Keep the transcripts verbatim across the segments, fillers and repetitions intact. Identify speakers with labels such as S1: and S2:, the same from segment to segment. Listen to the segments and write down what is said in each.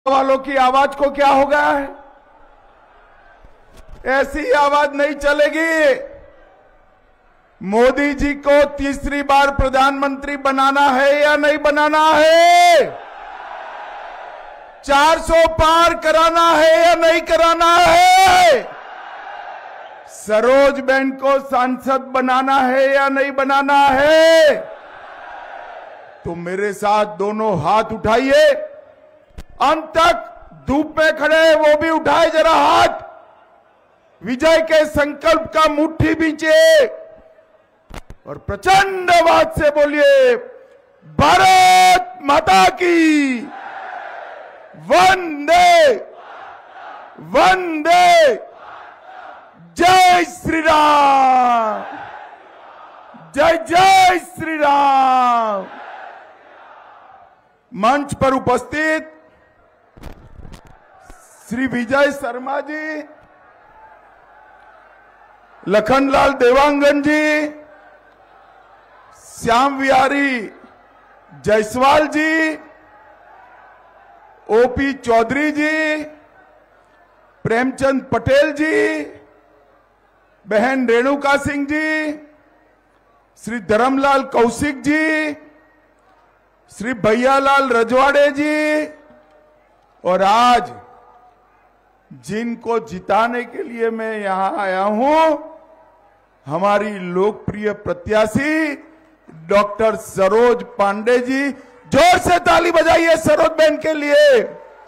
S1: वालों की आवाज को क्या हो गया है? ऐसी आवाज नहीं चलेगी। मोदी जी को तीसरी बार प्रधानमंत्री बनाना है या नहीं बनाना है? चार सौ पार कराना है या नहीं कराना है? सरोज बहन को सांसद बनाना है या नहीं बनाना है? तो मेरे साथ दोनों हाथ उठाइए। अंत तक धूप में खड़े वो भी उठाए जरा हाथ। विजय के संकल्प का मुट्ठी बींचे और प्रचंड आवाज से बोलिए, भारत माता की वंदे वंदे, जय श्री राम, जय जय श्री राम। मंच पर उपस्थित श्री विजय शर्मा जी, लखनलाल देवांगन जी, श्याम विहारी जायसवाल जी, ओपी चौधरी जी, प्रेमचंद पटेल जी, बहन रेणुका सिंह जी, श्री धर्मलाल कौशिक जी, श्री भैयालाल रजवाड़े जी, और आज जिनको जिताने के लिए मैं यहां आया हूं, हमारी लोकप्रिय प्रत्याशी डॉक्टर सरोज पांडे जी। जोर से ताली बजाइए सरोज बहन के लिए।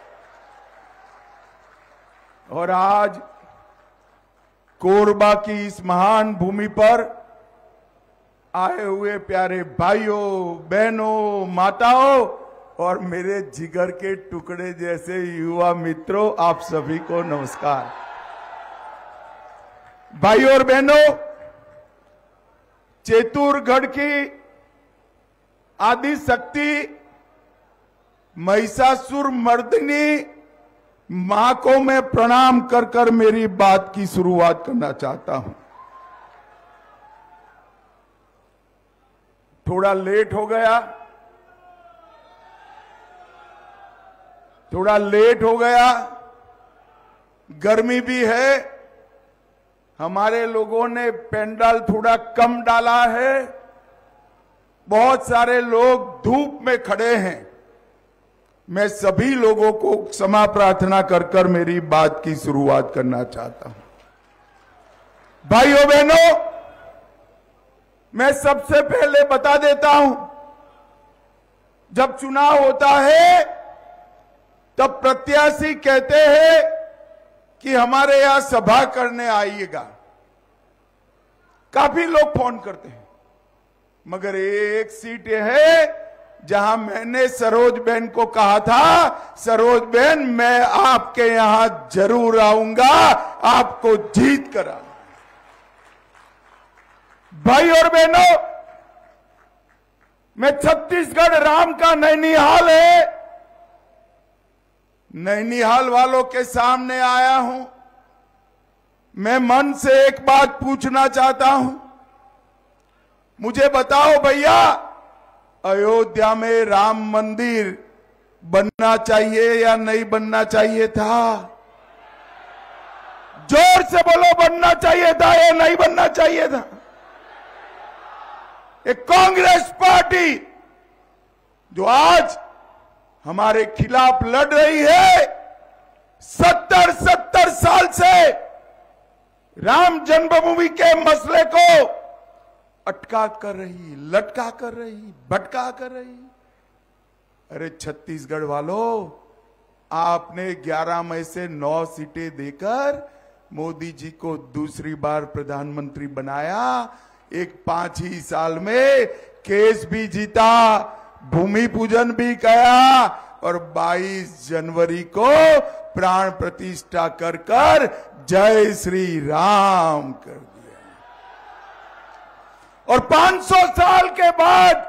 S1: और आज कोरबा की इस महान भूमि पर आए हुए प्यारे भाइयों, बहनों, माताओं और मेरे जिगर के टुकड़े जैसे युवा मित्रों, आप सभी को नमस्कार। भाइयों और बहनों, चेतुरगढ़ की आदि शक्ति महिषासुर मर्दिनी मां को मैं प्रणाम कर कर मेरी बात की शुरुआत करना चाहता हूं। थोड़ा लेट हो गया, थोड़ा लेट हो गया, गर्मी भी है, हमारे लोगों ने पेंडाल थोड़ा कम डाला है, बहुत सारे लोग धूप में खड़े हैं। मैं सभी लोगों को क्षमा प्रार्थना कर कर मेरी बात की शुरुआत करना चाहता हूं। भाइयों बहनों, मैं सबसे पहले बता देता हूं, जब चुनाव होता है तब प्रत्याशी कहते हैं कि हमारे यहां सभा करने आइएगा। काफी लोग फोन करते हैं, मगर एक सीट है जहां मैंने सरोज बहन को कहा था, सरोज बहन मैं आपके यहां जरूर आऊंगा, आपको जीत कर आऊंगा। भाई और बहनों, मैं छत्तीसगढ़ राम का नैनीहाल है, नैनीहाल वालों के सामने आया हूं। मैं मन से एक बात पूछना चाहता हूं, मुझे बताओ भैया, अयोध्या में राम मंदिर बनना चाहिए या नहीं बनना चाहिए था? जोर से बोलो, बनना चाहिए था या नहीं बनना चाहिए था? एक कांग्रेस पार्टी जो आज हमारे खिलाफ लड़ रही है, सत्तर सत्तर साल से राम जन्मभूमि के मसले को अटका कर रही, लटका कर रही, भटका कर रही। अरे छत्तीसगढ़ वालों, आपने ग्यारह मई से नौ सीटें देकर मोदी जी को दूसरी बार प्रधानमंत्री बनाया। एक पांच ही साल में केस भी जीता, भूमि पूजन भी किया और बाईस जनवरी को प्राण प्रतिष्ठा कर कर जय श्री राम कर दिया। और पांच सौ साल के बाद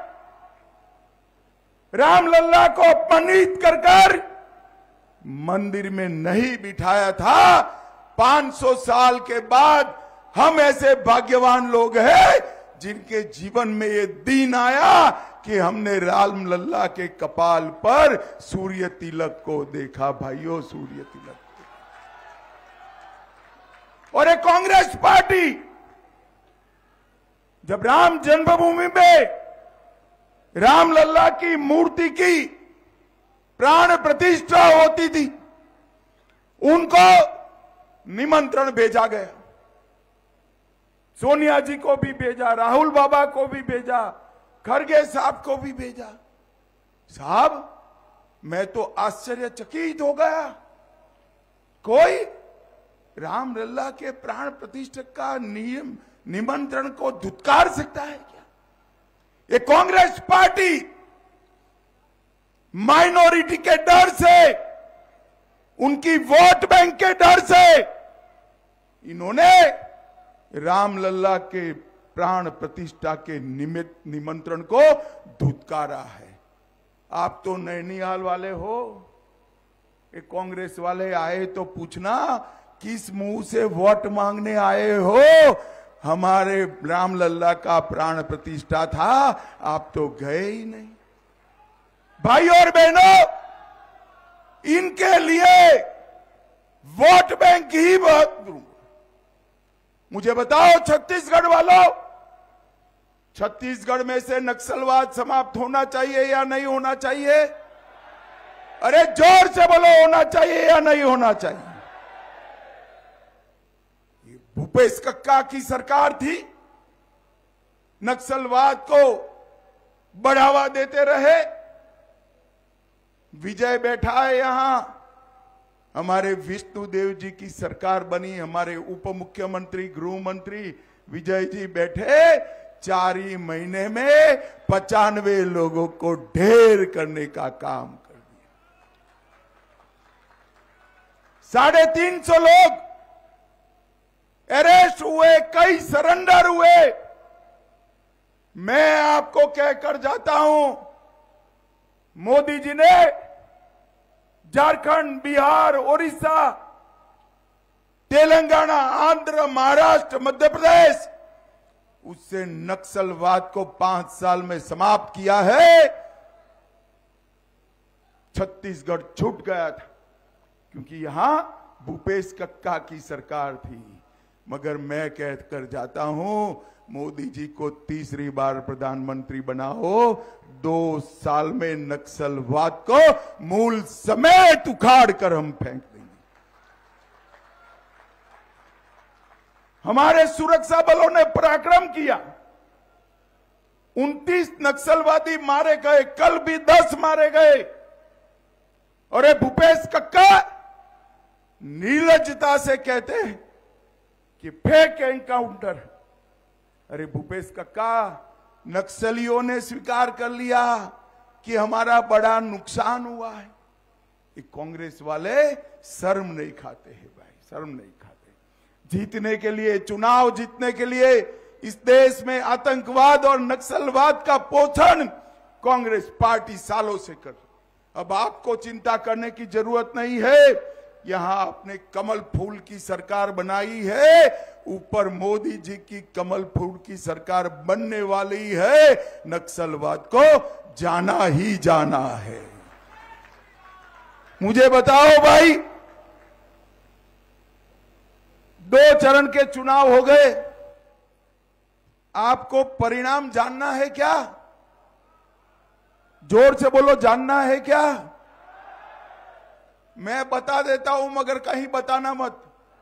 S1: रामलल्ला को अपमानित कर कर मंदिर में नहीं बिठाया था। पांच सौ साल के बाद हम ऐसे भाग्यवान लोग हैं जिनके जीवन में ये दिन आया कि हमने राम लल्ला के कपाल पर सूर्य तिलक को देखा। भाइयों, सूर्य तिलक। और एक कांग्रेस पार्टी जब राम जन्मभूमि में राम लल्ला की मूर्ति की प्राण प्रतिष्ठा होती थी, उनको निमंत्रण भेजा गया। सोनिया जी को भी भेजा, राहुल बाबा को भी भेजा, खड़गे साहब को भी भेजा। साहब, मैं तो आश्चर्यचकित हो गया। कोई राम लल्ला के प्राण प्रतिष्ठा का नियम निमंत्रण को धुतकार सकता है क्या? ये कांग्रेस पार्टी माइनॉरिटी के डर से, उनकी वोट बैंक के डर से इन्होंने राम लल्ला के प्राण प्रतिष्ठा के निमित्त निमंत्रण को धुतकारा है। आप तो नैनीताल वाले हो, ये कांग्रेस वाले आए तो पूछना किस मुंह से वोट मांगने आए हो? हमारे राम लल्ला का प्राण प्रतिष्ठा था, आप तो गए ही नहीं। भाई और बहनों, इनके लिए वोट बैंक ही बहुत। मुझे बताओ छत्तीसगढ़ वालों, छत्तीसगढ़ में से नक्सलवाद समाप्त होना चाहिए या नहीं होना चाहिए? अरे जोर से बोलो, होना चाहिए या नहीं होना चाहिए? ये भूपेश कक्का की सरकार थी, नक्सलवाद को बढ़ावा देते रहे। विजय बैठा है यहां, हमारे विष्णुदेव जी की सरकार बनी, हमारे उप मुख्यमंत्री गृह मंत्री विजय जी बैठे, चार ही महीने में पचानवे लोगों को ढेर करने का काम कर दिया। साढ़े तीन सौ लोग अरेस्ट हुए, कई सरेंडर हुए। मैं आपको कहकर जाता हूं, मोदी जी ने झारखंड, बिहार, उड़ीसा, तेलंगाना, आंध्र, महाराष्ट्र, मध्य प्रदेश, उससे नक्सलवाद को पांच साल में समाप्त किया है। छत्तीसगढ़ छूट गया था क्योंकि यहां भूपेश कक्का की सरकार थी। मगर मैं कहकर जाता हूं, मोदी जी को तीसरी बार प्रधानमंत्री बनाओ, दो साल में नक्सलवाद को मूल समेत उखाड़ कर हम फेंक देंगे। हमारे सुरक्षा बलों ने पराक्रम किया, उनतीस नक्सलवादी मारे गए, कल भी दस मारे गए। और ये भूपेश कक्का निर्लज्जता से कहते हैं कि फेक एनकाउंटर। अरे भूपेश कक्का, नक्सलियों ने स्वीकार कर लिया कि हमारा बड़ा नुकसान हुआ है। ये कांग्रेस वाले शर्म नहीं खाते हैं भाई, शर्म नहीं खाते। जीतने के लिए, चुनाव जीतने के लिए इस देश में आतंकवाद और नक्सलवाद का पोषण कांग्रेस पार्टी सालों से कर। अब आपको चिंता करने की जरूरत नहीं है। यहां आपने कमल फूल की सरकार बनाई है, ऊपर मोदी जी की कमल फूल की सरकार बनने वाली है। नक्सलवाद को जाना ही जाना है। मुझे बताओ भाई, दो चरण के चुनाव हो गए, आपको परिणाम जानना है क्या? जोर से बोलो, जानना है क्या? मैं बता देता हूं, मगर कहीं बताना मत।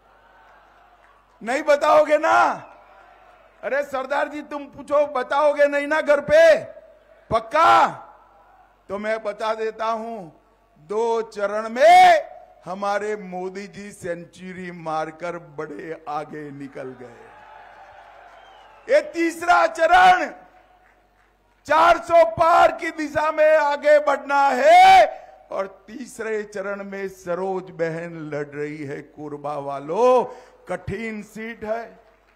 S1: नहीं बताओगे ना? अरे सरदार जी, तुम पूछो, बताओगे नहीं ना घर पे? पक्का? तो मैं बता देता हूं, दो चरण में हमारे मोदी जी सेंचुरी मारकर बड़े आगे निकल गए। ये तीसरा चरण चार सौ पार की दिशा में आगे बढ़ना है। और तीसरे चरण में सरोज बहन लड़ रही है। कोरबा वालों, कठिन सीट है।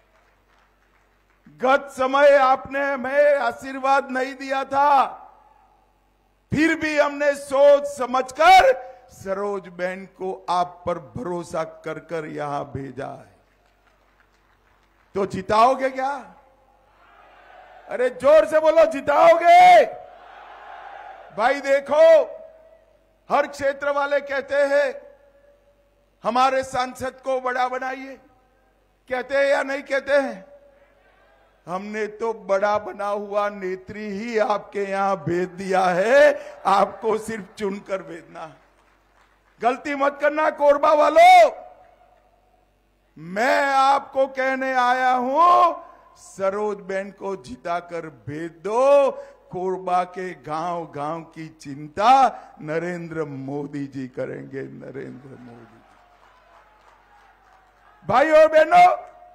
S1: गत समय आपने हमें आशीर्वाद नहीं दिया था, फिर भी हमने सोच समझकर सरोज बहन को आप पर भरोसा कर कर यहां भेजा है। तो जिताओगे क्या? अरे जोर से बोलो, जिताओगे? भाई देखो, हर क्षेत्र वाले कहते हैं हमारे सांसद को बड़ा बनाइए, कहते हैं या नहीं कहते हैं? हमने तो बड़ा बना हुआ नेत्री ही आपके यहां भेज दिया है, आपको सिर्फ चुनकर भेजना। गलती मत करना कोरबा वालों, मैं आपको कहने आया हूं, सरोज बहन को जिताकर भेज दो। कोरबा के गांव गांव की चिंता नरेंद्र मोदी जी करेंगे, नरेंद्र मोदी। भाई और बहनों,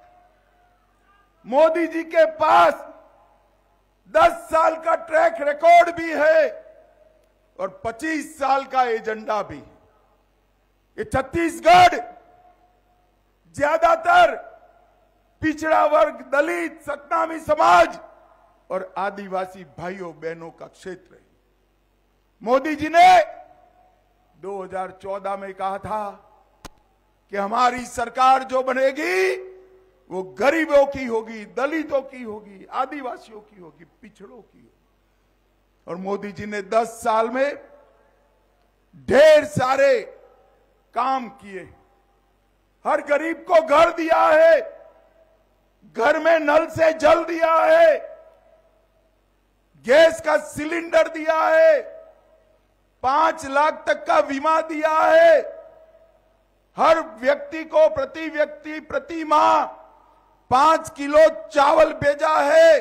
S1: मोदी जी के पास दस साल का ट्रैक रिकॉर्ड भी है और पच्चीस साल का एजेंडा भी। ये छत्तीसगढ़ ज्यादातर पिछड़ा वर्ग, दलित, सतनामी समाज और आदिवासी भाइयों बहनों का क्षेत्र है। मोदी जी ने दो हज़ार चौदह में कहा था कि हमारी सरकार जो बनेगी वो गरीबों की होगी, दलितों की होगी, आदिवासियों की होगी, पिछड़ों की होगी। और मोदी जी ने दस साल में ढेर सारे काम किए। हर गरीब को घर दिया है, घर में नल से जल दिया है, गैस का सिलेंडर दिया है, पांच लाख तक का बीमा दिया है, हर व्यक्ति को प्रति व्यक्ति प्रति माह पांच किलो चावल भेजा है,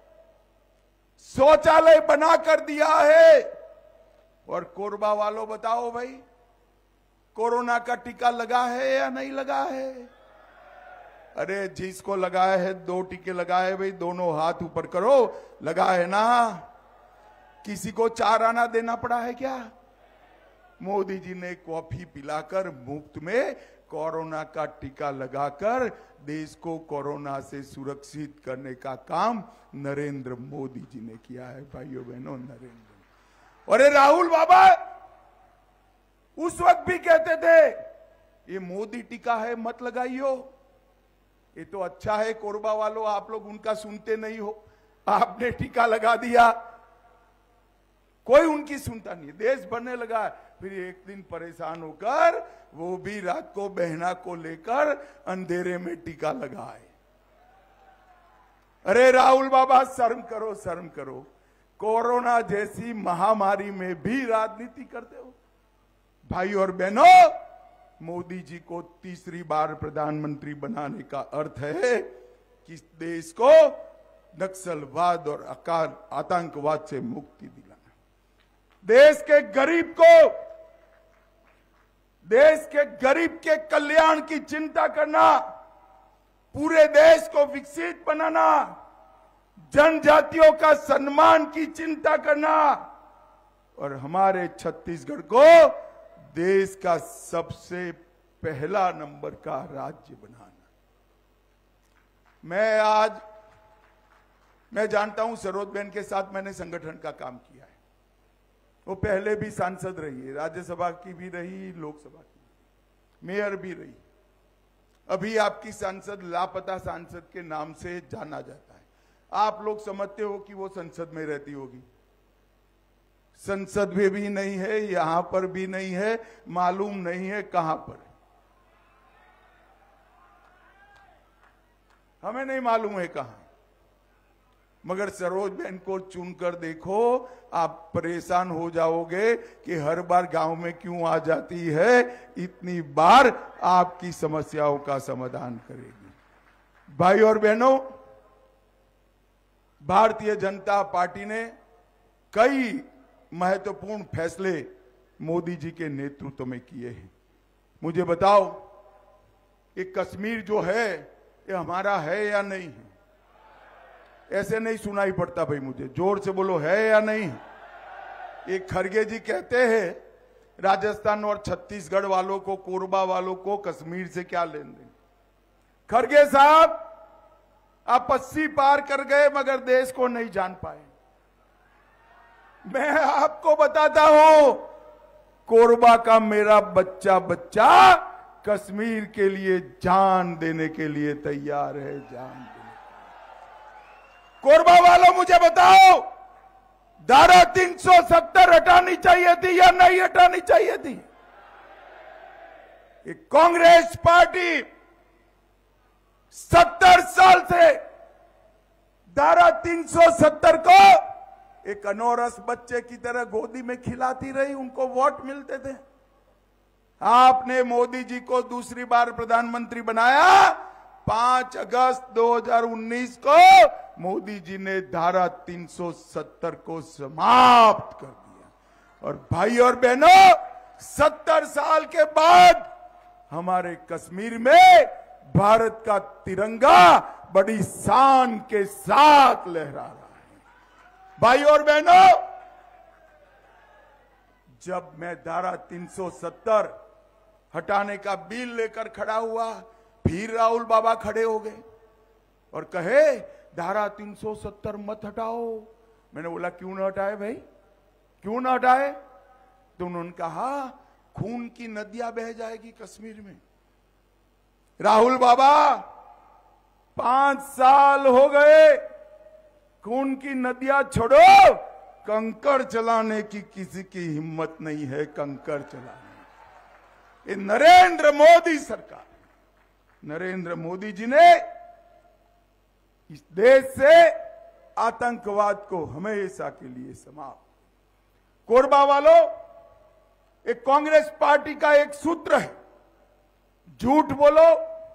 S1: शौचालय बनाकर दिया है। और कोरबा वालों बताओ भाई, कोरोना का टीका लगा है या नहीं लगा है? अरे जिसको लगाया है, दो टीके लगाए भाई, दोनों हाथ ऊपर करो, लगा है ना? किसी को चार आना देना पड़ा है क्या? मोदी जी ने कॉफी पिलाकर मुफ्त में कोरोना का टीका लगाकर देश को कोरोना से सुरक्षित करने का काम नरेंद्र मोदी जी ने किया है। भाइयों बहनों, नरेंद्र। और ये राहुल बाबा उस वक्त भी कहते थे ये मोदी टीका है, मत लगाइयो। ये तो अच्छा है कोरबा वालों, आप लोग उनका सुनते नहीं हो, आपने टीका लगा दिया, कोई उनकी सुनता नहीं, देश बनने लगा। फिर एक दिन परेशान होकर वो भी रात को बहना को लेकर अंधेरे में टीका लगाए। अरे राहुल बाबा, शर्म करो, शर्म करो। कोरोना जैसी महामारी में भी राजनीति करते हो। भाई और बहनों, मोदी जी को तीसरी बार प्रधानमंत्री बनाने का अर्थ है कि देश को नक्सलवाद और अकाल आतंकवाद से मुक्ति दिलाना, देश के गरीब को, देश के गरीब के कल्याण की चिंता करना, पूरे देश को विकसित बनाना, जनजातियों का सम्मान की चिंता करना और हमारे छत्तीसगढ़ को देश का सबसे पहला नंबर का राज्य बनाना। मैं आज मैं जानता हूं सरोज बहन के साथ मैंने संगठन का काम किया है। वो पहले भी सांसद रही है, राज्यसभा की भी रही, लोकसभा की, मेयर भी रही। अभी आपकी सांसद लापता सांसद के नाम से जाना जाता है। आप लोग समझते हो कि वो संसद में रहती होगी, संसद में भी नहीं है, यहां पर भी नहीं है, मालूम नहीं है कहां पर है। हमें नहीं मालूम है कहां, मगर सरोज बहन को चुनकर देखो, आप परेशान हो जाओगे कि हर बार गांव में क्यों आ जाती है, इतनी बार आपकी समस्याओं का समाधान करेगी। भाई और बहनों, भारतीय जनता पार्टी ने कई महत्वपूर्ण फैसले मोदी जी के नेतृत्व में किए हैं। मुझे बताओ, ये कश्मीर जो है ये हमारा है या नहीं है? ऐसे नहीं सुनाई पड़ता भाई, मुझे जोर से बोलो, है या नहीं? ये खड़गे जी कहते हैं राजस्थान और छत्तीसगढ़ वालों को, कोरबा वालों को कश्मीर से क्या लेन देन। खड़गे साहब, आप अस्सी पार कर गए मगर देश को नहीं जान पाए। मैं आपको बताता हूं, कोरबा का मेरा बच्चा बच्चा कश्मीर के लिए जान देने के लिए तैयार है, जान देने। कोरबा वालों मुझे बताओ, धारा तीन सौ सत्तर हटानी चाहिए थी या नहीं हटानी चाहिए थी? कांग्रेस पार्टी सत्तर साल से धारा तीन सौ सत्तर को एक अनोरस बच्चे की तरह गोदी में खिलाती रही, उनको वोट मिलते थे। आपने मोदी जी को दूसरी बार प्रधानमंत्री बनाया। पांच अगस्त दो हज़ार उन्नीस को मोदी जी ने धारा तीन सौ सत्तर को समाप्त कर दिया। और भाई और बहनों, सत्तर साल के बाद हमारे कश्मीर में भारत का तिरंगा बड़ी शान के साथ लहरा रहा है। भाई और बहनों, जब मैं धारा तीन सौ सत्तर हटाने का बिल लेकर खड़ा हुआ, फिर राहुल बाबा खड़े हो गए और कहे धारा तीन सौ सत्तर मत हटाओ। मैंने बोला क्यों ना हटाए भाई, क्यों ना हटाए? तो उन्होंने कहा खून की नदियां बह जाएगी कश्मीर में। राहुल बाबा, पांच साल हो गए, खून की नदियां छोड़ो, कंकड़ चलाने की किसी की हिम्मत नहीं है। कंकड़ चलाने ये नरेंद्र मोदी सरकार, नरेंद्र मोदी जी ने इस देश से आतंकवाद को हमेशा के लिए समाप्त। कोरबा वालों, एक कांग्रेस पार्टी का एक सूत्र है, झूठ बोलो,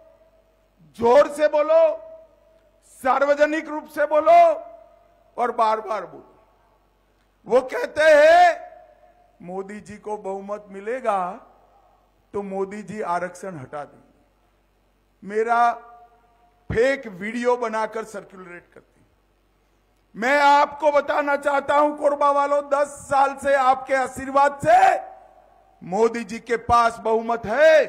S1: जोर से बोलो, सार्वजनिक रूप से बोलो और बार बार बोलो। वो कहते हैं मोदी जी को बहुमत मिलेगा तो मोदी जी आरक्षण हटा देंगे। मेरा फेक वीडियो बनाकर सर्कुलेट करती। मैं आपको बताना चाहता हूं कोरबा वालों, दस साल से आपके आशीर्वाद से मोदी जी के पास बहुमत है।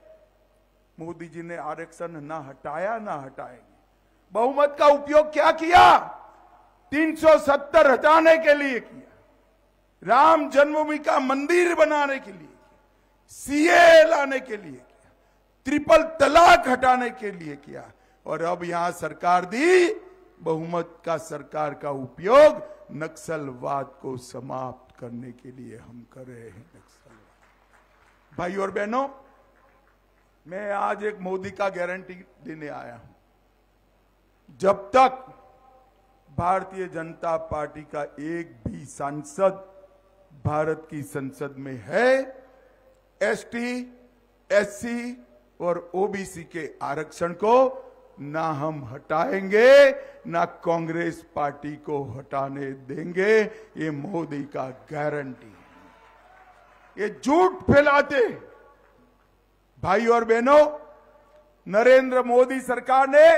S1: मोदी जी ने आरक्षण ना हटाया ना हटाएंगे। बहुमत का उपयोग क्या किया? तीन सौ सत्तर हटाने के लिए किया, राम जन्मभूमि का मंदिर बनाने के लिए किया, सीए लाने के लिए किया, ट्रिपल तलाक हटाने के लिए किया। और अब यहां सरकार दी, बहुमत का सरकार का उपयोग नक्सलवाद को समाप्त करने के लिए हम कर रहे हैं। नक्सलवाद, भाई और बहनों, मैं आज एक मोदी का गारंटी देने आया हूं। जब तक भारतीय जनता पार्टी का एक भी सांसद भारत की संसद में है, एसटी, एससी और ओबीसी के आरक्षण को ना हम हटाएंगे, ना कांग्रेस पार्टी को हटाने देंगे। ये मोदी का गारंटी है। ये झूठ फैलाते भाई और बहनों, नरेंद्र मोदी सरकार ने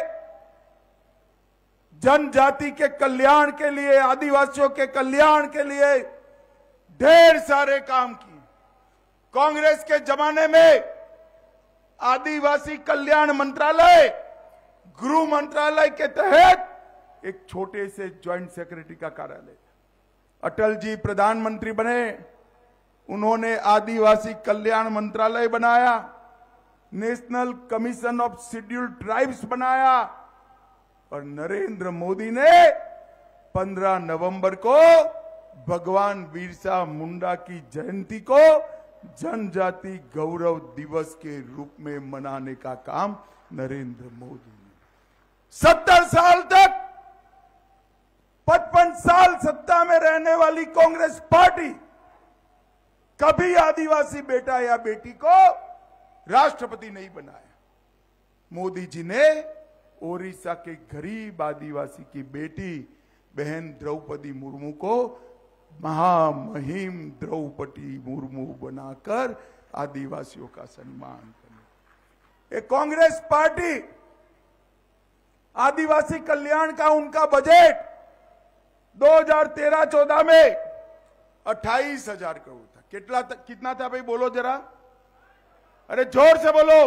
S1: जनजाति के कल्याण के लिए, आदिवासियों के कल्याण के लिए ढेर सारे काम किए। कांग्रेस के जमाने में आदिवासी कल्याण मंत्रालय, गृह मंत्रालय के तहत एक छोटे से ज्वाइंट सेक्रेटरी का कार्यालय। अटल जी प्रधानमंत्री बने, उन्होंने आदिवासी कल्याण मंत्रालय बनाया, national commission of scheduled tribes बनाया। और नरेंद्र मोदी ने पंद्रह नवंबर को भगवान बिरसा मुंडा की जयंती को जनजाति गौरव दिवस के रूप में मनाने का काम नरेंद्र मोदी ने। सत्तर साल तक, पचपन साल सत्ता में रहने वाली कांग्रेस पार्टी कभी आदिवासी बेटा या बेटी को राष्ट्रपति नहीं बनाया। मोदी जी ने ओडिशा के गरीब आदिवासी की बेटी बहन द्रौपदी मुर्मू को महामहिम द्रौपदी मुर्मू बनाकर आदिवासियों का सम्मान करने। एक कांग्रेस पार्टी आदिवासी कल्याण का उनका बजट दो हज़ार तेरह चौदह में अट्ठाईस हजार करोड़ था। कितना कितना था भाई, बोलो जरा, अरे जोर से बोलो।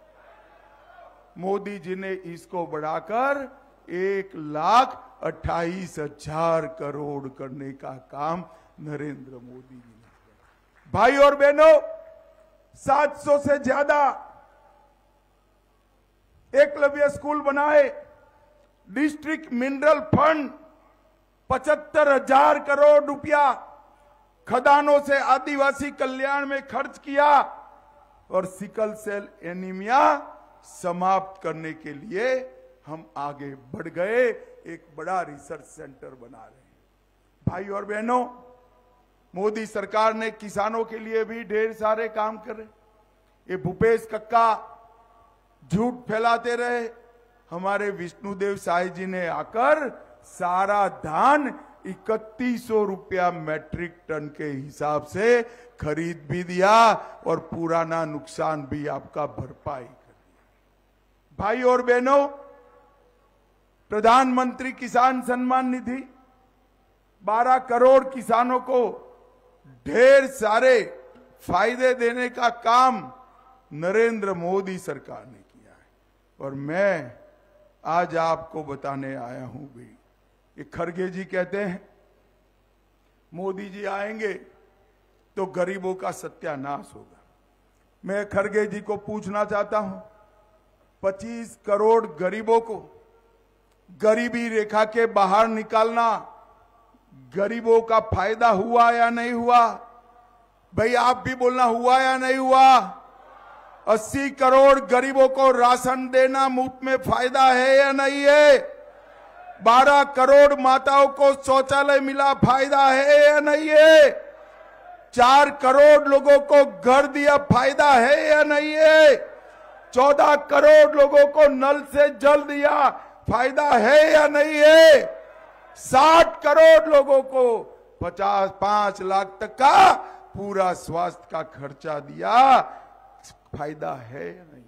S1: मोदी जी ने इसको बढ़ाकर एक लाख अट्ठाईस हजार करोड़ करने का काम नरेंद्र मोदी जी ने किया। भाई और बहनों, सात सौ से ज्यादा एकलव्य स्कूल बनाए, डिस्ट्रिक्ट मिनरल फंड पचहत्तर हजार करोड़ रुपया खदानों से आदिवासी कल्याण में खर्च किया और सिकल सेल एनीमिया समाप्त करने के लिए हम आगे बढ़ गए। एक बड़ा रिसर्च सेंटर बना रहे हैं। भाई और बहनों, मोदी सरकार ने किसानों के लिए भी ढेर सारे काम करे। ये भूपेश कक्का झूठ फैलाते रहे, हमारे विष्णुदेव साय जी ने आकर सारा धान इकतीस सौ रुपया मैट्रिक टन के हिसाब से खरीद भी दिया और पुराना नुकसान भी आपका भरपाई कर दिया। भाई और बहनों, प्रधानमंत्री किसान सम्मान निधि बारह करोड़ किसानों को ढेर सारे फायदे देने का काम नरेंद्र मोदी सरकार ने किया है। और मैं आज आपको बताने आया हूं भी, ये खरगे जी कहते हैं मोदी जी आएंगे तो गरीबों का सत्यानाश होगा। मैं खरगे जी को पूछना चाहता हूं, पच्चीस करोड़ गरीबों को गरीबी रेखा के बाहर निकालना गरीबों का फायदा हुआ या नहीं हुआ? भाई आप भी बोलना, हुआ या नहीं हुआ? अस्सी करोड़ गरीबों को राशन देना मुफ्त में फायदा है या नहीं है? बारह करोड़ माताओं को शौचालय मिला, फायदा है या नहीं है? चार करोड़ लोगों को घर दिया, फायदा है या नहीं है? चौदह करोड़ लोगों को नल से जल दिया, फायदा है या नहीं है? साठ करोड़ लोगों को पचास पांच लाख तक का पूरा स्वास्थ्य का खर्चा दिया, फायदा है या नहीं?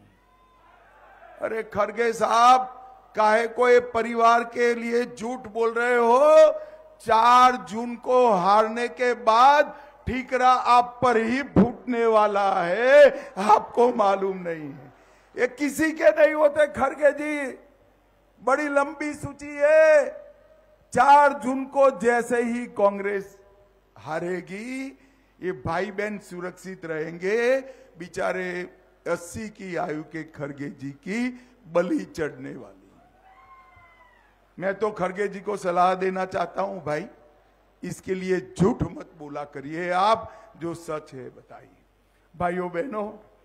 S1: अरे खरगे साहब, काहे को ये परिवार के लिए झूठ बोल रहे हो? चार जून को हारने के बाद ठीकरा आप पर ही फूटने वाला है, आपको मालूम नहीं है। ये किसी के नहीं होते खरगे जी, बड़ी लंबी सूची है। चार जून को जैसे ही कांग्रेस हारेगी, ये भाई बहन सुरक्षित रहेंगे, बेचारे अस्सी की आयु के खरगे जी की बलि चढ़ने वाली। मैं तो खरगे जी को सलाह देना चाहता हूं, भाई इसके लिए झूठ मत बोला करिए, आप जो सच है बताइए। भाइयों बहनों,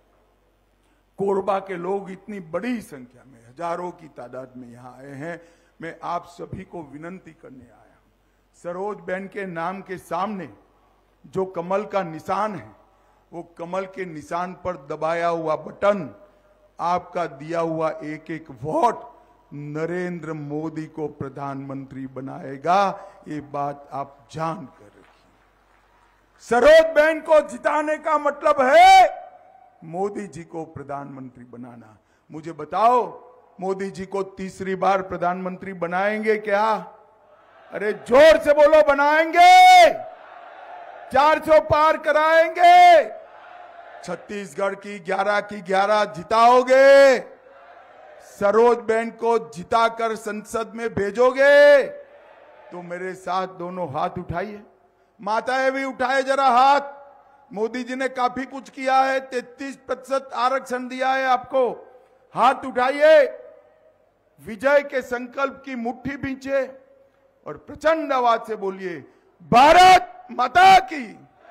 S1: कोरबा के लोग इतनी बड़ी संख्या में, हजारों की तादाद में यहां आए हैं। मैं आप सभी को विनती करने आया हूं, सरोज बहन के नाम के सामने जो कमल का निशान है, वो कमल के निशान पर दबाया हुआ बटन, आपका दिया हुआ एक एक वोट नरेंद्र मोदी को प्रधानमंत्री बनाएगा, ये बात आप जान कर रखिए। सरोज बहन को जिताने का मतलब है मोदी जी को प्रधानमंत्री बनाना। मुझे बताओ, मोदी जी को तीसरी बार प्रधानमंत्री बनाएंगे क्या? अरे जोर से बोलो, बनाएंगे? चार सौ पार कराएंगे? छत्तीसगढ़ की ग्यारह की ग्यारह जिताओगे? सरोज बहन को जिताकर संसद में भेजोगे? तो मेरे साथ दोनों हाथ उठाइए, माताएं भी उठाए जरा हाथ। मोदी जी ने काफी कुछ किया है, तैतीस प्रतिशत आरक्षण दिया है आपको, हाथ उठाइए। विजय के संकल्प की मुट्ठी भींचे और प्रचंड आवाज से बोलिए, भारत माता की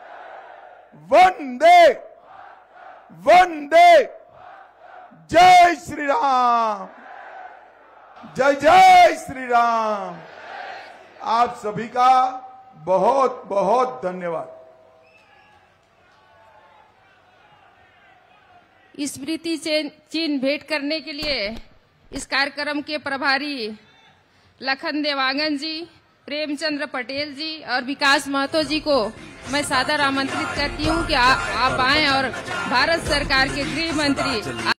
S1: वंदे वंदे, जय श्री राम, जय जय श्री राम। आप सभी का बहुत बहुत धन्यवाद।
S2: स्मृति चिन्ह भेंट करने के लिए इस कार्यक्रम के प्रभारी लखन देवांगन जी, प्रेमचंद्र पटेल जी और विकास महतो जी को मैं सादर आमंत्रित करती हूं कि आ, आप आएं और भारत सरकार के गृह मंत्री